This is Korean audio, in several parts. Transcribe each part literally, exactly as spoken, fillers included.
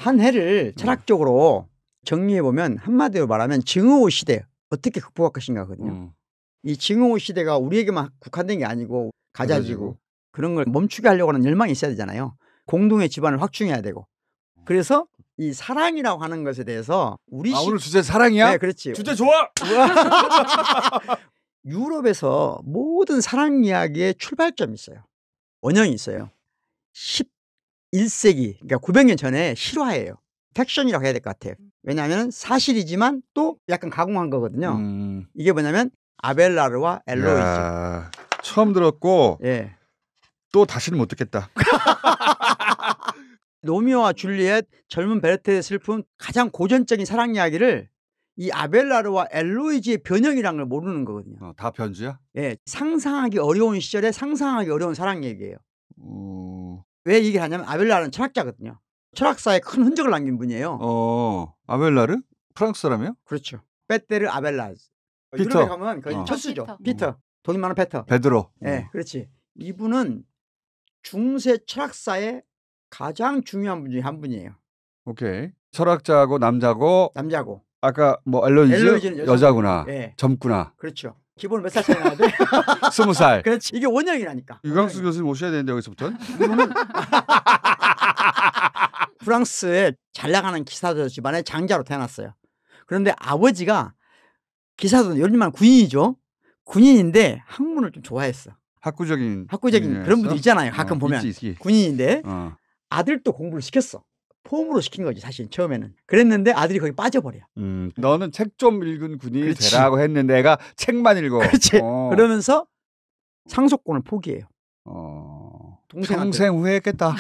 한 해를 철학적으로 정리해 보면 한마디로 말하면 증오 시대 어떻게 극복할 것인가 하거든요. 음. 이 증오 시대가 우리에게만 국한된 게 아니고 가자지고 가자지고. 그런 걸 멈추게 하려고 하는 열망이 있어야 되잖아요. 공동의 집안을 확충해야 되고. 그래서 이 사랑이라고 하는 것에 대해서 우리 아, 시... 오늘 주제 사랑이야? 네, 그렇지. 주제 좋아. 유럽에서 모든 사랑 이야기의 출발점이 있어요. 원형이 있어요. 십일 세기 그러니까 구백 년 전에 실화예요. 팩션이라고 해야 될 것 같아요. 왜냐하면 사실이지만 또 약간 가공한 거거든요. 음. 이게 뭐냐면 아벨라르와 엘로이즈. 야, 처음 들었고 예. 또 다시는 못 듣겠다. 로미오와 줄리엣, 젊은 베르테의 슬픔, 가장 고전적인 사랑 이야기를 이 아벨라르와 엘로이즈의 변형이라는 걸 모르는 거거든요. 어, 다 변주야? 예, 상상하기 어려운 시절에 상상하기 어려운 사랑 얘기예요. 어... 왜 얘기를 하냐면 아벨라르는 철학자거든요. 철학사에 큰 흔적을 남긴 분이에요. 어, 아벨라르? 프랑스 사람이요? 그렇죠. 페테르 아벨라르. 피터. 유럽에 가면 거의 어. 첫수죠. 피터. 피터. 돈 많은 페터. 베드로. 예, 네, 그렇지. 이분은 중세 철학사의 가장 중요한 분 중에 한 분이에요. 오케이. 철학자고 남자고 남자고. 아까 뭐 엘로이즈 엘로이즈는 여자고. 여자구나. 예. 젊구나. 그렇죠. 기본 몇 살 차이 나야 돼? 스무 살. 그렇지. 이게 원형이라니까. 유광수 원형이. 교수님 오셔야 되는데 여기서부터. 프랑스의 잘 나가는 기사도 집안의 장자로 태어났어요. 그런데 아버지가 기사도 요즘만 군인이죠. 군인인데 학문을 좀 좋아했어. 학구적인 학구적인 그런 분들 있잖아요. 가끔 어, 보면 있지, 있지. 군인인데 어. 아들도 공부를 시켰어. 폼으로 시킨 거지 사실 처음에는. 그랬는데 아들이 거기 빠져버려. 음, 너는 책 좀 읽은 군인이 그렇지. 되라고 했는데 애가 책만 읽어. 그렇지. 어. 그러면서 상속권을 포기해요. 어. 동생한테. 평생 후회했겠다.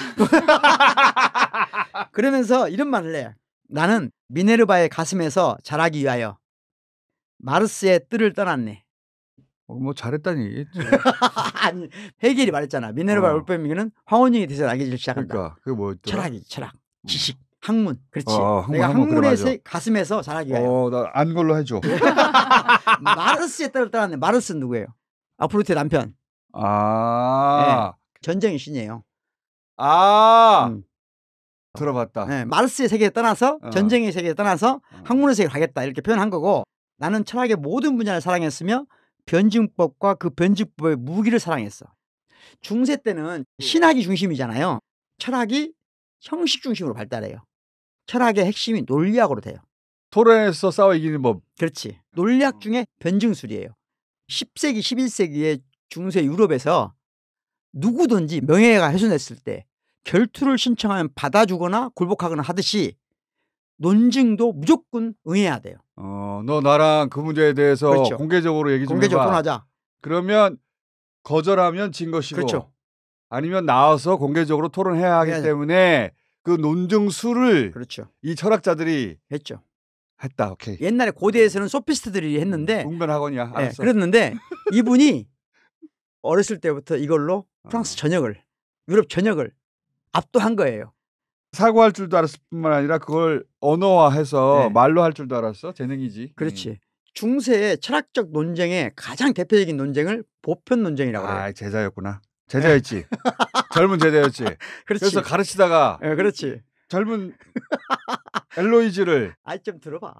그러면서 이런 말을 해. 나는 미네르바의 가슴에서 자라기 위하여 마르스의 뜰을 떠났네. 어, 뭐 잘했다는 얘기겠지. 아니 헤겔이 말했잖아. 미네르바의 어. 올빼미는 황혼령이 돼서 날개질 시작한다. 그러니까 그게 뭐였더라? 철학이지 철학. 지식. 학문. 그렇지. 어, 학문, 내가 학문, 그래, 학문의 맞아. 세- 가슴에서 자라기 위하여. 어, 나 안 걸로 해줘. 마르스의 뜰을 떠났네. 마르스는 누구예요? 아프로디테 남편. 아, 전쟁의 신이에요. 아, 음. 들어봤다. 네, 마르스의 세계에 떠나서 어. 전쟁의 세계에 떠나서 어. 학문의 세계에 가겠다 이렇게 표현한 거고 나는 철학의 모든 분야를 사랑했으며 변증법과 그 변증법의 무기를 사랑했어. 중세 때는 신학이 중심이잖아요. 철학이 형식 중심으로 발달해요. 철학의 핵심이 논리학으로 돼요. 토론에서 싸워 이기는 법. 그렇지. 논리학 중에 변증술이에요. 십 세기, 십일 세기의 중세 유럽에서 누구든지 명예가 훼손됐을 때 결투를 신청하면 받아주거나 굴복하거나 하듯이 논증도 무조건 응해야 돼요. 어, 너 나랑 그 문제에 대해서 그렇죠. 공개적으로 얘기 좀 공개적으로 해봐. 토론하자. 그러면 거절하면 진 것이고, 그렇죠. 아니면 나와서 공개적으로 토론해야 하기 해야 때문에 그 논증수를 그렇죠. 이 철학자들이 했죠. 했다. 오케이. 옛날에 고대에서는 소피스트들이 했는데 웅변학원이야. 예, 알았어. 그랬는데 이분이 어렸을 때부터 이걸로 프랑스 어. 전역을 유럽 전역을 압도한 거예요. 사고할 줄도 알았을 뿐만 아니라 그걸 언어화해서 네. 말로 할 줄도 알았어. 재능이지. 그렇지. 음. 중세의 철학적 논쟁의 가장 대표적인 논쟁을 보편 논쟁이라고 해요. 아, 제자였구나. 제자였지. 젊은 제자였지. 그렇지. 그래서 가르치다가 예, 그렇지. 젊은 엘로이즈를 아, 좀 들어봐.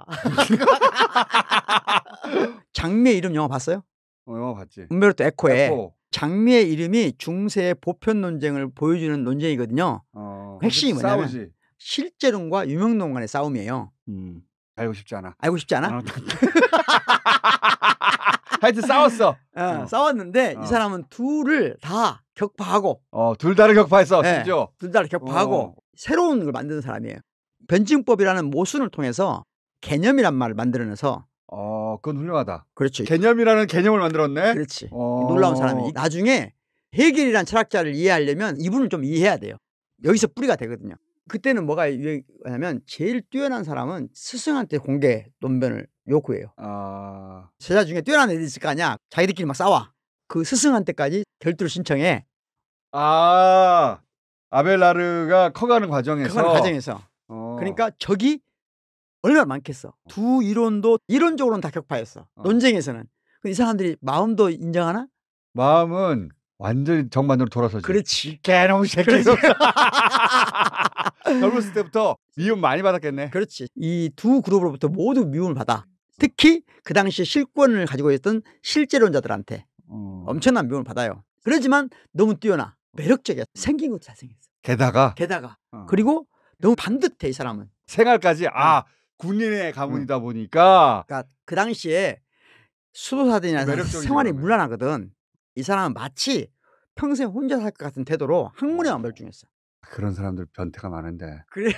장미의 이름 영화 봤어요? 어, 영화 봤지. umberto 에코의 에코. 장미의 이름이 중세의 보편 논쟁을 보여주는 논쟁이거든요. 어, 핵심이 거기서 뭐냐면 싸우지. 실제론과 유명론 간의 싸움이에요. 음, 알고 싶지 않아. 알고 싶지 않아? 어. 하여튼 싸웠어. 어, 어. 싸웠는데 어. 이 사람은 둘을 다 격파하고 어, 둘 다를 격파했어. 네. 심지어. 둘 다 격파하고 어. 새로운 걸 만드는 사람이에요. 변증법이라는 모순을 통해서 개념이란 말을 만들어내서 어, 그건 훌륭하다. 그렇죠. 개념이라는 개념을 만들었네. 그렇지. 어. 놀라운 사람이 나중에 헤겔이란 철학자를 이해하려면 이분을 좀 이해해야 돼요. 여기서 뿌리가 되거든요. 그때는 뭐가 유행하냐면 제일 뛰어난 사람은 스승한테 공개 논변을 요구해요. 아, 제자 중에 뛰어난 애들 있을 거 아니야. 자기들끼리 막 싸워. 그 스승한테까지 결투를 신청해. 아, 아벨라르가 커가는 과정에서. 그건 과정에서. 어. 그러니까 적이 얼마나 많겠어. 두 이론도 이론적으로는 다 격파했어. 어. 논쟁에서는. 이 사람들이 마음도 인정하나? 마음은 완전히 정반대로 돌아서지. 그렇지. 개놈 새끼. 젊었을 때부터 미움 많이 받았겠네. 그렇지. 이 두 그룹으로부터 모두 미움을 받아. 특히 그 당시에 실권을 가지고 있던 실제론자들한테 어. 엄청난 미움을 받아요. 그렇지만 너무 뛰어나. 매력적이야. 생긴 것도 잘생겼어. 게다가 게다가 어. 그리고 너무 반듯해 이 사람은. 생활까지 아 군인의 가문이다 보니까 그러니까 그 당시에 수도사들이나 매력적이지, 생활이 그러면. 문란하거든. 이 사람은 마치 평생 혼자 살 것 같은 태도로 학문에만 멀중했어. 그런 사람들 변태가 많은데. 그래.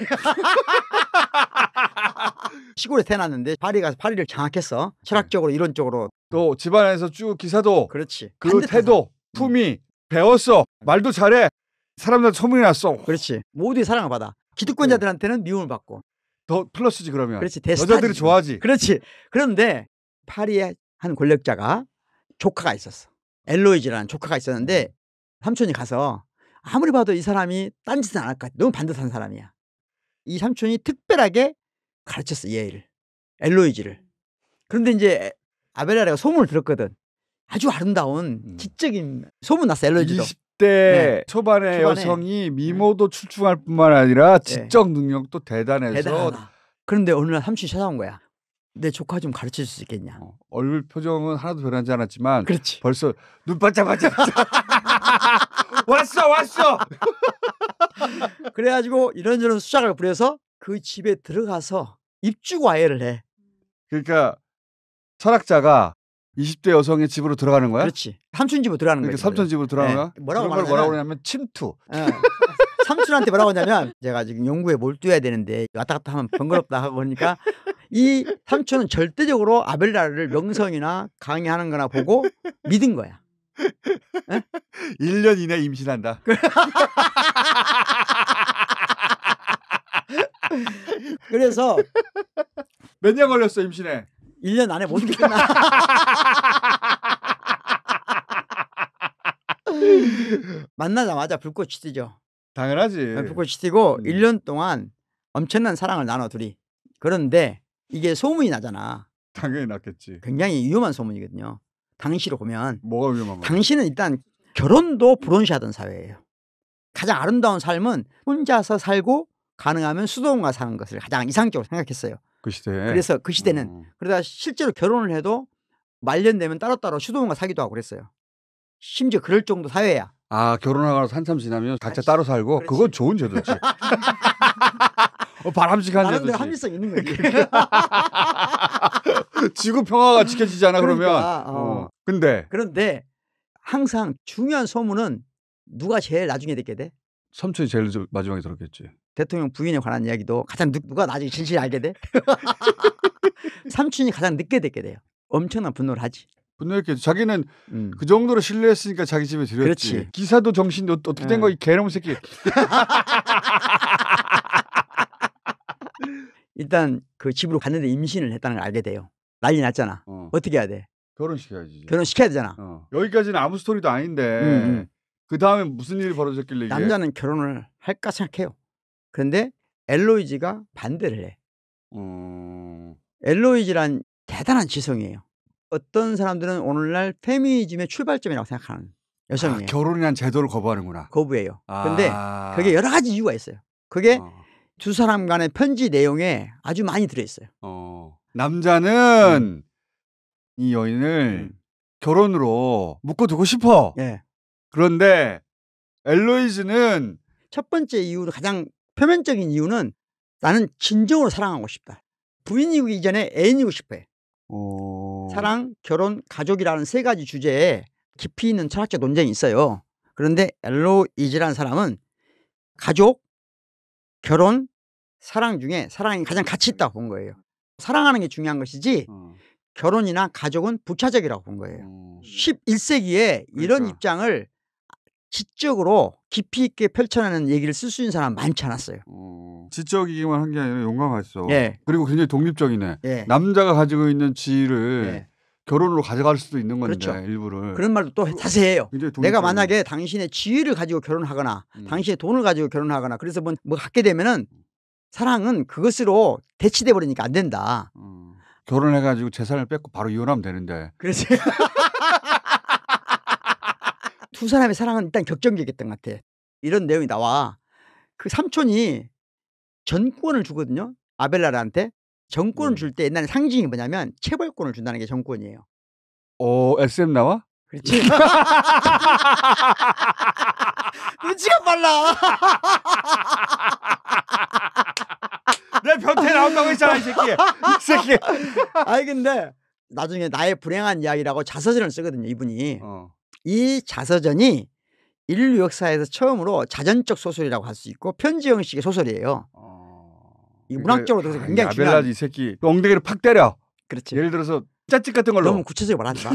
시골에 태어났는데 파리 가서 파리를 장악했어. 철학적으로 이론적으로. 또 집안에서 쭉 기사도 그렇지. 그 반듯한 태도 품위 배웠어. 말도 잘해. 사람들한테 소문이 났어. 그렇지. 모두의 사랑을 받아. 기득권자들한테는 미움을 받고. 더 플러스지 그러면. 그렇지. 여자들이 대스타지. 좋아하지. 그렇지. 그런데 파리의 한 권력자가 조카가 있었어. 엘로이즈라는 조카가 있었는데 삼촌이 가서 아무리 봐도 이 사람이 딴짓은 안 할 것 같아. 너무 반듯한 사람이야. 이 삼촌이 특별하게 가르쳤어. 이 애를. 엘로이즈를. 그런데 이제 아벨라레가 소문을 들었거든. 아주 아름다운 음. 지적인 소문 났어. 엘로이즈도. 이십 대 네. 초반의 초반에. 여성이 미모도 출중할 뿐만 아니라 네. 지적 능력도 대단해서 대단하다. 그런데 어느 날 삼촌이 찾아온 거야. 내 조카 좀 가르쳐 줄 수 있겠냐. 어, 얼굴 표정은 하나도 변하지 않았지만 그렇지. 벌써 눈 반짝반짝 왔어 왔어. 그래가지고 이런저런 수작을 부려서 그 집에 들어가서 입주 과외를 해. 그러니까 철학자가 이십 대 여성의 집으로 들어가는 거야? 그렇지. 삼촌 집으로 들어가는 그러니까 거지. 삼촌 집으로 들어가는 네. 거야? 뭐라고 그런 걸 말하냐면- 뭐라고 그러냐면 침투. 어. 삼촌한테 뭐라고 하냐면 제가 지금 연구에 몰두해야 되는데 왔다 갔다 하면 번거롭다 하고 그러니까 이 삼촌은 절대적으로 아벨라를 명성이나 강의하는 거나 보고 믿은 거야. 일 년 이내 임신한다. 그래서 몇 년 걸렸어 임신에? 일 년 안에 모든 게 끝나. 만나자마자 불꽃이 튀죠. 당연하지. 불꽃이 튀고 음. 일 년 동안 엄청난 사랑을 나눠 둘이. 그런데 이게 소문이 나잖아. 당연히 낫겠지. 굉장히 위험한 소문이거든요. 당시로 보면. 뭐가 위험한 거야? 당시는 일단 결혼도 불온시하던 사회예요. 가장 아름다운 삶은 혼자서 살고 가능하면 수도원가 사는 것을 가장 이상적으로 생각했어요. 그 시대에. 그래서 그 시대는 어. 그러다 실제로 결혼을 해도 말년 되면 따로따로 수도원가 사기도 하고 그랬어요. 심지어 그럴 정도 사회야. 아 결혼하고 한참 지나면 각자 그렇지. 따로 살고 그렇지. 그건 좋은 제도지. 어, 바람직한 나름대로 제도지. 합리성 있는 거지. 지구 평화가 지켜지잖아 그러면. 그러니까, 어. 어. 근데 그런데 항상 중요한 소문은 누가 제일 나중에 듣게 돼? 삼촌이 제일 마지막에 들었겠지. 대통령 부인에 관한 이야기도 가장 늦, 누가 나중에 진실을 알게 돼? 삼촌이 가장 늦게 듣게 돼요. 엄청난 분노를 하지. 분노했겠지. 자기는 음. 그 정도로 신뢰했으니까 자기 집에 들였지. 그렇지. 기사도 정신이 어- 어떻게 된 네. 거야 이 개놈 새끼. 일단 그 집으로 갔는데 임신을 했다는 걸 알게 돼요. 난리 났잖아. 어. 어떻게 해야 돼? 결혼시켜야지. 결혼시켜야 되잖아. 어. 여기까지는 아무 스토리도 아닌데 음, 음. 그 다음에 무슨 일이 벌어졌길래 이게. 남자는 결혼을 할까 생각해요. 그런데 엘로이즈가 반대를 해. 어... 엘로이즈란 대단한 지성이에요. 어떤 사람들은 오늘날 페미니즘의 출발점이라고 생각하는 아, 여성이에요. 결혼이란 제도를 거부하는구나. 거부해요. 아. 근데 그게 여러 가지 이유가 있어요. 그게 어. 두 사람 간의 편지 내용에 아주 많이 들어있어요. 어. 남자는 이 여인을 음. 결혼으로 묶어두고 싶어. 예. 그런데 엘로이즈는 첫 번째 이유로 가장 표면적인 이유는 나는 진정으로 사랑하고 싶다. 부인이기 이전에 애인이고 싶어해. 어... 사랑, 결혼, 가족이라는 세 가지 주제에 깊이 있는 철학적 논쟁이 있어요. 그런데 엘로이즈라는 사람은 가족, 결혼, 사랑 중에 사랑이 가장 가치 있다고 본 거예요. 사랑하는 게 중요한 것이지 어. 결혼이나 가족은 부차적이라고 본 거예요. 어. 십일 세기에 이런 그러니까. 입장을 지적으로 깊이 있게 펼쳐내는 얘기를 쓸 수 있는 사람 많지 않았어요. 어... 지적이기만 한 게 아니라 용감했어. 예. 그리고 굉장히 독립적이네. 예. 남자가 가지고 있는 지위를 예. 결혼으로 가져갈 수도 있는 건데 그렇죠. 일부를. 그런 말도 또 자세해요. 굉장히 내가 독립적이네. 만약에 당신의 지위를 가지고 결혼하거나 음. 당신의 돈을 가지고 결혼하거나 그래서 뭐, 뭐 갖게 되면은 사랑은 그것으로 대치돼 버리니까 안 된다. 어. 결혼해가지고 재산을 뺏고 바로 이혼하면 되는데 그래서 두 사람의 사랑은 일단 격정적이었던 것 같아. 이런 내용이 나와. 그 삼촌이 전권을 주거든요. 아벨라르한테. 전권을 음. 줄 때 옛날에 상징이 뭐냐면 체벌권을 준다는 게 전권이에요. 어, 에스엠 나와? 그렇지. 눈치가 빨라. 내 변태 나온다고 했잖아, 이 새끼. 이 새끼. 아니 근데 나중에 나의 불행한 이야기라고 자서전을 쓰거든요, 이분이. 어. 이 자서전이 인류 역사에서 처음으로 자전적 소설이라고 할 수 있고 편지 형식의 소설이에요. 어. 이 문학적으로 그래서 굉장히 아벨라드 중요한. 이 새끼 또 엉덩이를 팍 때려. 그렇지. 예를 들어서 짜찍 같은 걸로. 너무 구체적으로 말하지 마.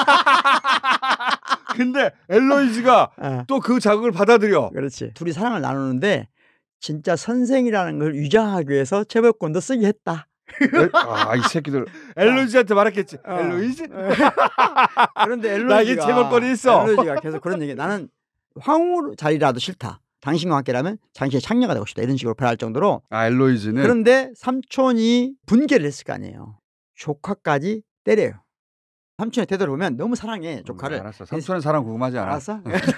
근데 엘로이즈가 어, 또 그 자극을 받아들여. 그렇지. 둘이 사랑을 나누는데 진짜 선생이라는 걸 위장하기 위해서 체벌권도 쓰게 했다. 아, 이 새끼들. 엘로이즈한테 말했겠지. 어. 엘로이즈? 그런데 나에게 엘로이즈가 체벌권이 있어. 엘로이즈가 계속 그런 얘기. 나는 황후 자리라도 싫다. 당신과 함께라면 당신의 창녀가 되고 싶다. 이런 식으로 표현할 정도로. 아, 엘로이즈는. 그런데 삼촌이 분개를 했을 거 아니에요. 조카까지 때려요. 삼촌의 태도를 보면 너무 사랑해 조카를. 음, 알았어. 삼촌은 사람 궁금하지 않아. 알았어?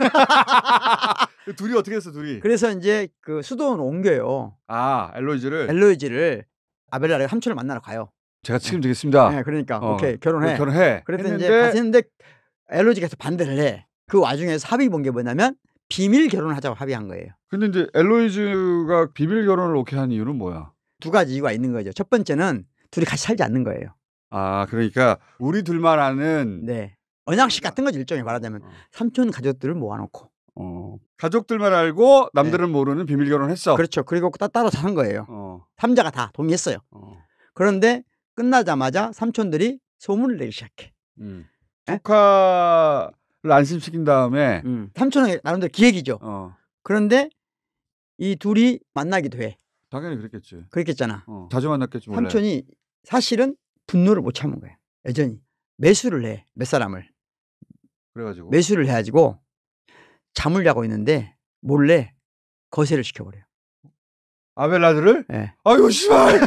둘이 어떻게 했어, 둘이? 그래서 이제 그 수도원 옮겨요. 아, 엘로이즈를. 엘로이즈를 아벨라르가 삼촌을 만나러 가요. 제가 책임지겠습니다. 네, 그러니까 어, 오케이 결혼해. 결혼해. 그래서 했는데, 이제 같이 했는데 엘로이즈가 계속 반대를 해. 그 와중에서 합의 본 게 뭐냐면 비밀 결혼을 하자고 합의한 거예요. 근데 이제 엘로이즈가 비밀 결혼을 오케이 한 이유는 뭐야? 두 가지 이유가 있는 거죠. 첫 번째는 둘이 같이 살지 않는 거예요. 아, 그러니까 우리 둘만 아는 네. 언약식 같은 거지 일종의 말하자면. 어. 삼촌 가족들을 모아놓고. 어, 가족들만 알고 남들은 모르는 비밀 결혼했어. 그렇죠. 그리고 따- 따로 사는 거예요. 어, 삼자가 다 동의했어요. 어. 그런데 끝나자마자 삼촌들이 소문을 내기 시작해. 음. 에? 조카를 안심시킨 다음에 음. 삼촌은 나름대로 기획이죠. 어, 그런데 이 둘이 만나기도 해. 당연히 그랬겠지. 그랬겠잖아. 어, 자주 만났겠지 원래. 삼촌이 사실은 분노를 못 참은 거예요. 여전히. 매수를 해. 몇 사람을. 그래가지고 매수를 해가지고 잠을 자고 있는데 몰래 거세를 시켜버려요. 아벨라드를? 예. 아유 씨발.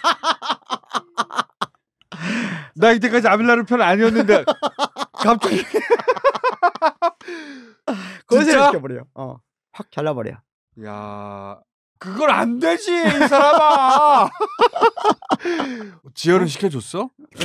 나 이때까지 아벨라드 편 아니었는데 갑자기 거세를 진짜? 시켜버려요. 어. 확 잘라버려. 야, 그걸 안 되지 이 사람아. 지혈은 시켜줬어?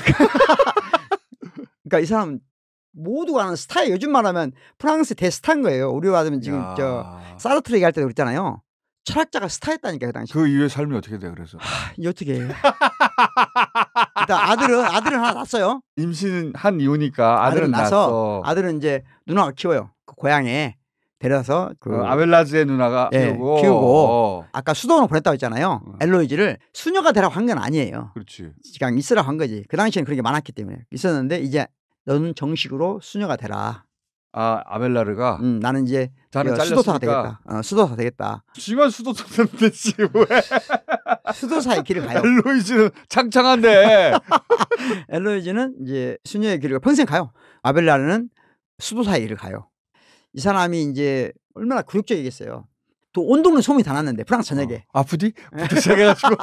그러니까 이 사람 모두가 아는 스타예요. 요즘 말하면 프랑스 대스타인 거예요. 우리 말하면 지금 야. 저 사르트르 얘기할 때도 그랬잖아요. 철학자가 스타였다니까 그 당시. 그 이후의 삶이 어떻게 돼 그래서? 하, 이 어떻게 해. 일단 아들은 아들은 하나 낳았어요. 임신한 이후니까 아들은 낳아서 낳았어. 아들은 이제 누나가 키워요. 그 고향에 데려서 그 어, 아벨라즈의 누나가 예, 키우고. 키우고. 어, 아까 수도원을 보냈다고 했잖아요. 어. 엘로이즈를 수녀가 되라고 한 건 아니에요. 그렇지. 그냥 있으라고 한 거지. 그 당시에는 그런 게 많았기 때문에 있었는데 이제 너는 정식으로 수녀가 되라. 아 아벨라르가 음, 나는 이제 자는 그 수도사가 잘렸으니까. 되겠다. 어, 수도사 되겠다. 지만 수도사면 되지 왜? 수도사의 길을 가요. 엘로이즈는 창창한데. 엘로이즈는 이제 수녀의 길을 평생 가요. 아벨라르는 수도사의 길을 가요. 이 사람이 이제 얼마나 굴욕적이겠어요. 또 온 동네 소문이 다 났는데 프랑스 전역에. 어, 아프디? 부터 시작해가지고.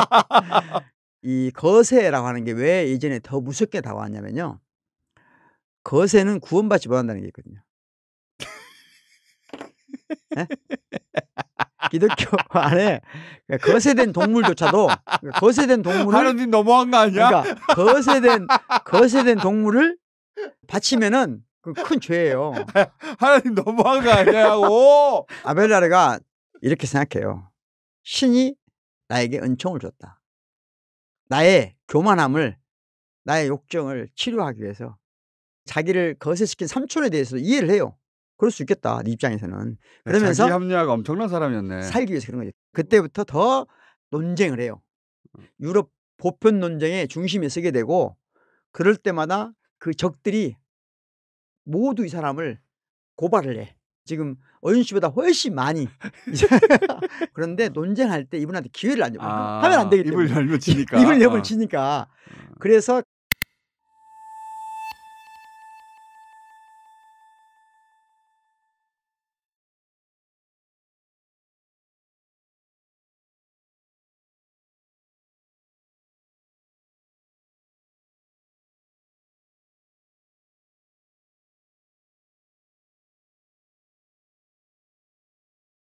이 거세라고 하는 게 왜 예전에 더 무섭게 다가왔냐면요. 거세는 구원받지 못한다는 게 있거든요. 예? 기독교 안에 거세된 동물조차도 거세된 동물을 하나님 너무한 거 아니야? 그러니까 거세된 거세된 동물을 바치면은 그 큰 죄예요. 하나님 너무한 거 아니냐고. 아벨라르가 이렇게 생각해요. 신이 나에게 은총을 줬다. 나의 교만함을 나의 욕정을 치료하기 위해서 자기를 거세시킨 삼촌에 대해서 이해를 해요. 그럴 수 있겠다. 네 입장에서는. 그러면서 자기 합리화가 엄청난 사람이었네. 살기 위해서 그런 거죠. 그때부터 더 논쟁을 해요. 유럽 보편 논쟁의 중심에 서게 되고 그럴 때마다 그 적들이 모두 이 사람을 고발을 해. 지금 어윤 씨보다 훨씬 많이. 그런데 논쟁할 때 이분한테 기회를 안 줘. 아, 하면 안 되기 때문에. 입을 열면 지니까. 입을 열면 어. 지니까. 그래서